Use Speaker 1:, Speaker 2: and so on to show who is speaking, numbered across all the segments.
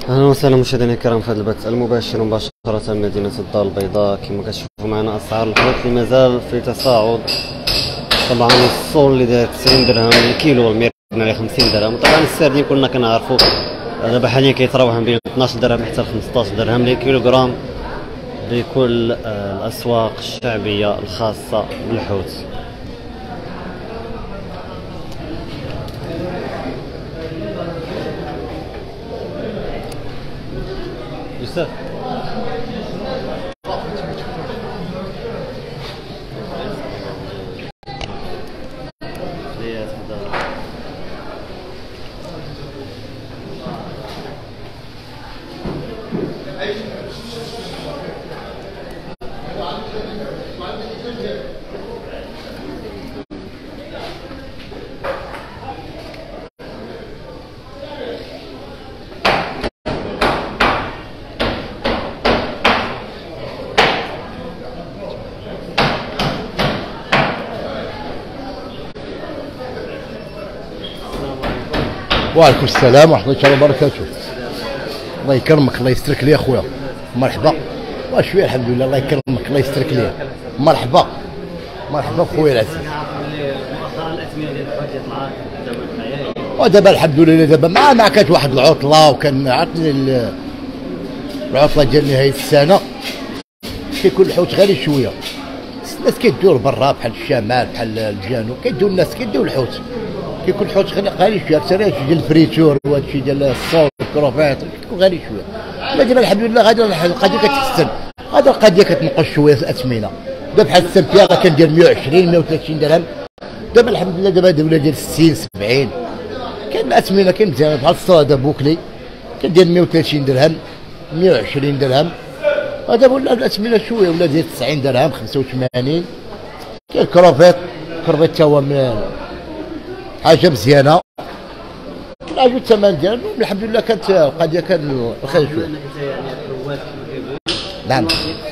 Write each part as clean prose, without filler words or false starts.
Speaker 1: اهلا وسهلا مشاهدينا الكرام في هذا البث المباشر مباشرة من مدينة الدار البيضاء. كما كتشوفوا معنا اسعار الحوت اللي مازال في تصاعد. طبعا الصول اللي داير 90 درهم الكيلو والميركن عليه 50 درهم. وطبعا السردين كلنا كنعرفوا دابا حاليا كيتراوح بين 12 درهم حتى ل 15 درهم لكيلو غرام بكل الاسواق الشعبية الخاصة بالحوت. يوسف
Speaker 2: وعليكم السلام ورحمة الله وبركاته. الله يكرمك، الله يسترك لي اخويا. مرحبا. وشويه الحمد لله، الله يكرمك، الله يسترك لي. مرحبا مرحبا خويا العزيز.
Speaker 1: مؤخرا الاثمنه ديال الحوت طلعت دابا
Speaker 2: ودابا الحمد لله دابا ما كانت واحد العطله، وكان عرفتني العطله ديال نهايه السنه كيكون الحوت غالي شويه. الناس كيدور برا بحال الشمال بحال الجنوب، كيدور الناس كيدور الحوت، كيكون الحوت غالي شويه اكثر ديال الفريتور وهذا الشيء ديال الصوت الكروفيت كيكون غالي شويه. لا دابا الحمد لله غادي القضيه كتحسن، غادي القضيه كتنقص شويه الاثمنه. دابا بحال السمكه راه كندير 120 130 درهم، دابا الحمد لله دابا دوله ديال 60 70. كاين الاثمنه كاين مزيانه بحال الصاده بوكلي كندير 130 درهم 120 درهم. دابا ولا الاثمنه شويه، ولا ديال 90 درهم 85. كاين الكروفيت تا هو حاجه مزيانه، العجو الثمن ديالو الحمد لله كانت القضيه كان الخير شويه. نعم.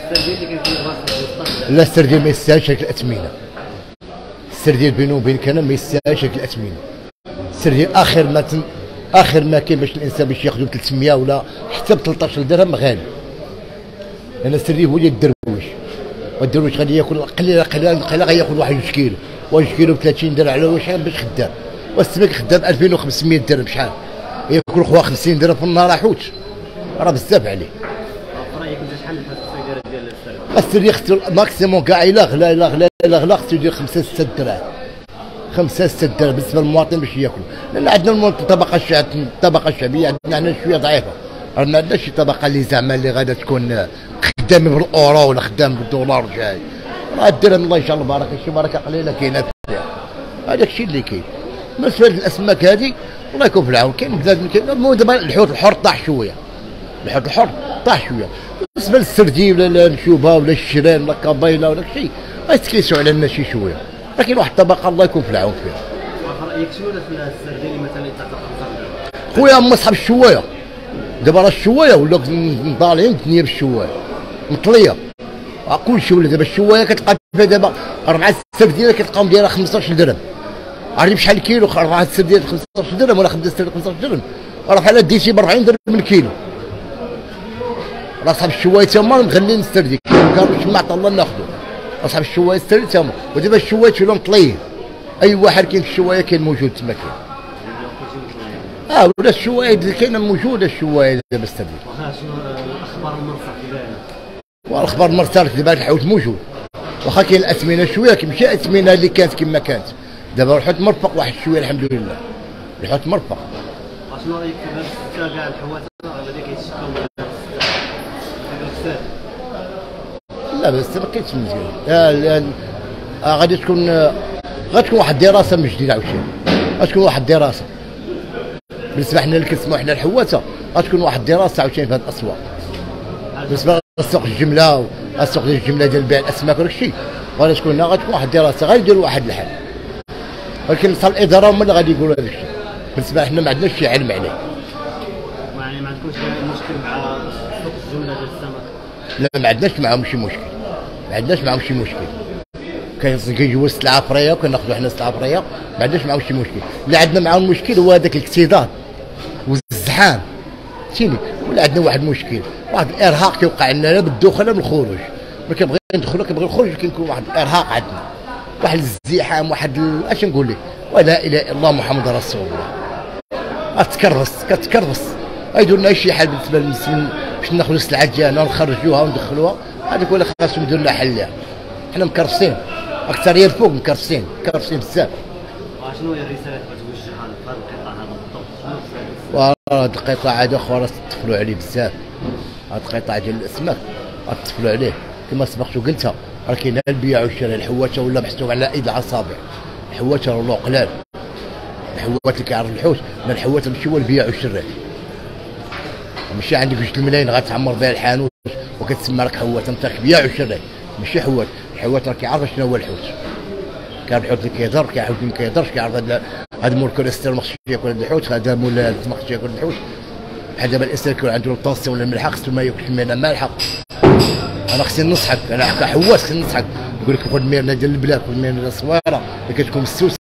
Speaker 2: لا السردين ما يستاهلش هذيك الاثمنه، السردين بينه وبينك انا ما يستاهلش هذيك الاثمنه. السردين اخر ما كاين باش الانسان باش ياخذ 300 ولا حتى ب 13 درهم غالي، لان السردين هو ديال الدرويش، والدرويش غادي ياكل قليل غياخذ 1 كيلو، 1 كيلو ب 30 درهم على واش باش خدام. والسمك خدام 2500 درهم شحال ياكل خويا 50 درهم في النهار حوت، راه بزاف عليه.
Speaker 1: في رايك انت شحال الصيدره ديال السردين؟
Speaker 2: السردين خصو ماكسيموم كاع الا غلا خصو يدير 5 6 دراهم، 5 6 دراهم بالنسبه للمواطن باش ياكلوا، لان عندنا المواطن الطبقه الشعبيه عندنا شويه ضعيفه، ما عندناش شي طبقه اللي زعما اللي غادا تكون خدامين بالاورو ولا خدام بالدولار جاي. راه الدرهم الله يجعل البركه، شي بركه قليله كاينه فيها، هذاك الشيء اللي كاين. بالنسبه للاسماك هذه الله يكون في العون، كاين بزاف المهم دابا الحوت الحر طاح شويه، الحوت الحر طاح شويه. بالنسبه للسردين ولا النشوبه ولا الشران ولا الكابيله ولا شيء غيتكيسوا على الناس شي شويه، لكن واحد الطبقه الله يكون في العون فيها.
Speaker 1: في رايك شنو في السردين مثلا يتاخذ 5 درهم؟
Speaker 2: خويا هما صحاب الشوايه، دابا راه الشوايه ولاو طالعين الدنيا بالشوايه مطليه، كلشي ولا دابا الشوايه كتلقى فيها دابا 4 السردين كتلقاهم دايره 15 درهم. عرفتي بشحال الكيلو؟ 4 السردين 15 درهم ولا 5 السردين 15 درهم، راه بحال ديتي ب 40 درهم الكيلو. راه صاحب الشوايه تما مغلين السردين، كانوا ما عطا الله ناخذو، راه صاحب الشوايه السردين تما. ودابا الشوايه ولاو مطليين، اي واحد كاين في الشوايه كاين موجود تما كاين. ولا الشوايه كاينه موجوده الشوايه دابا السردين.
Speaker 1: شنو الاخبار المرسى كي دايره؟
Speaker 2: والاخبار المرسى دابا الحوت موجود، واخا كاين الاثمنه شويه ماشي الاثمنه اللي كانت كما كانت. دابا الحوت مرفق واحد شويه الحمد لله، الحوت مرفق.
Speaker 1: شنو رايك في هذا السته كاع الحوات غادي كيتشكاو
Speaker 2: لا بس ما كاينش مزيان. غادي تكون واحد الدراسه من جديد عاوتاني، غتكون واحد الدراسه بالنسبه حنا اللي كنسمعوا حنا الحواته، غتكون واحد الدراسه عاوتاني في هذه الاسواق. بالنسبه لسوق الجمله والسوق ديال الجمله ديال بيع الاسماك وداك الشيء غادي تكون واحد الدراسه، غيديروا واحد الحل، ولكن صار الاداره هما اللي غادي يقولوا هذا الشيء. بالنسبه حنا ما عندناش شي علم عليه.
Speaker 1: يعني ما عندكمش مشكل مع سوق الجمله ديال السمك؟
Speaker 2: لا ما عندناش معاهم شي مشكل، ما عندناش معاهم شي مشكل. كيجيو السلعه فريه وكناخذوا حنا السلعه فريه، ما عندناش معاهم شي مشكل. اللي عندنا معاهم مشكل هو هذاك الاكتظاظ والزحام، فهمتيني. ولا عندنا واحد المشكل، واحد الارهاق كيوقع لنا بالدخول من الخروج، ما كنبغي ندخلوا كنبغي الخروج، كيكون واحد الارهاق عندنا، واحد الازدحام، واحد اش نقول لك، ولا اله الا الله محمد رسول الله. كتكرفس يديروا لنا شي حل بالنسبه للمسلمين باش ناخذوا السلعه ديالنا ونخرجوها وندخلوها، هذيك ولا خاصهم يديروا لنا حل لها. حنا مكرفسين اكثريه الفوق، مكرفسين بزاف.
Speaker 1: شنو هي الرساله اللي توجهها لهذا القطاع هذا بالضبط؟
Speaker 2: وهذا القطاع هذا اخويا راه تطفلوا عليه بزاف، هذا القطاع ديال الاسماك تطفلوا عليه كما سبقت وقلتها، راه كاين البيع والشراء، الحواشه ولا محسوب على ايد العصابع، الحواشه ولاو قلال، الحوات اللي كيعرف الحوت، ما الحوات ماشي هو البيع والشراء، ماشي عندك 2 الملايين غتعمر بها الحانوت وكتسمى راك حوات، انت بيع وشراء ماشي حوات. الحوات راه كيعرف شنو هو الحوت، كيعرف الحوت اللي كيهضر، كيعرف الحوت اللي ما كيهضرش، كيعرف هذا مول الكوليسترول ما خصوش ياكل هذا الحوت، هذا مول ما خصوش ياكل الحوت، بحال دابا الانسان كيكون عنده الطاسه ولا الملحه خصو ما ياكلش الماء مالحه. انا خصني ننصحك، انا كحواس خصني ننصحك، نقول لك خذ الميرنا ديال البلاد، خذ الميرنا ديال الصويره اللي كتكون مسوسه.